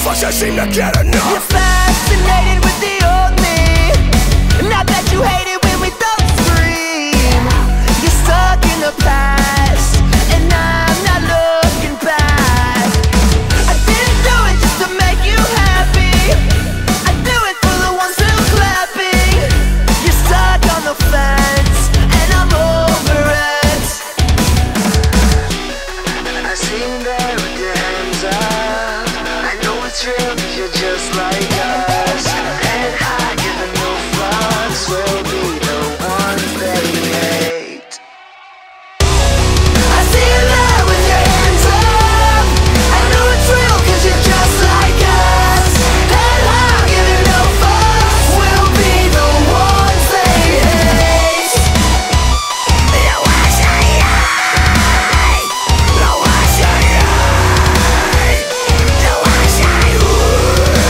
motherfuckers seem to get enough. You're fascinated with the old me, and I bet you hate it when we don't scream. You're stuck in the past, and I'm not looking back. I didn't do it just to make you happy, I do it for the ones who clapping. You're stuck on the fence, and I'm over it. I see you there with your hands up. I know it's real, 'cause you're just like us. Head high, giving no fucks. We'll be the ones they hate. I see you there with your hands up. I know it's real, 'cause you're just like us. Head high, giving no fucks. We'll be the ones they hate. The ones they hate. The ones they hate. The ones they hate.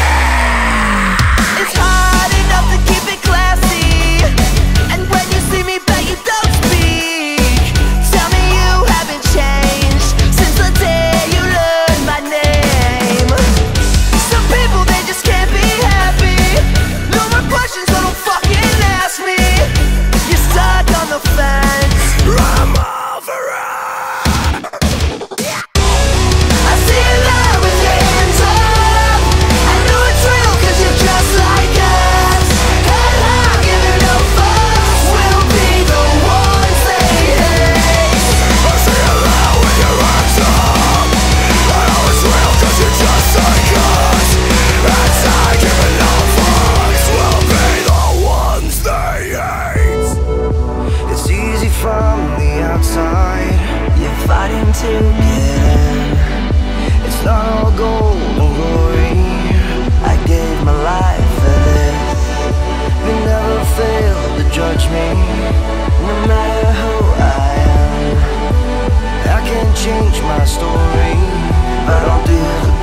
It's hard enough to keep it classy, and when you see me back you don't speak. Tell me you haven't changed since the day you learned my name. Some people, they just can't be happy. No more questions, so don't fucking ask me. You're stuck on the fence, I'm over it. I see you there with your hands up. I know it's real, 'cause you're just like us. Head high, giving no fucks. We'll be the ones they hate. I see you there with your hands up. I know it's real, 'cause you're just like us. Inside, giving no fucks. We'll be the ones they hate. It's easy from the outside. You're fighting to get in. It's not all gold and glory. I gave my life for this. You never fail to judge me, no matter who I am. I can't change my story, but I'll do the